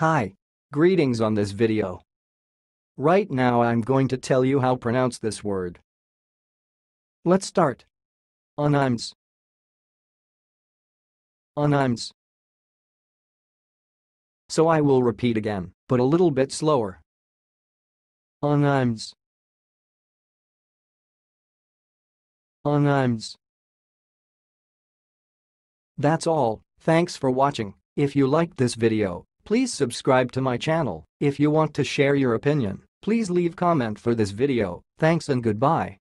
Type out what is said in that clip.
Hi. Greetings on this video. Right now I'm going to tell you how to pronounce this word. Let's start. Oo-nee-meds. Oo-nee-meds. So I will repeat again, but a little bit slower. Oo-nee-meds. Oo-nee-meds. That's all. Thanks for watching. If you liked this video, please subscribe to my channel. If you want to share your opinion, please leave comment for this video. Thanks and goodbye.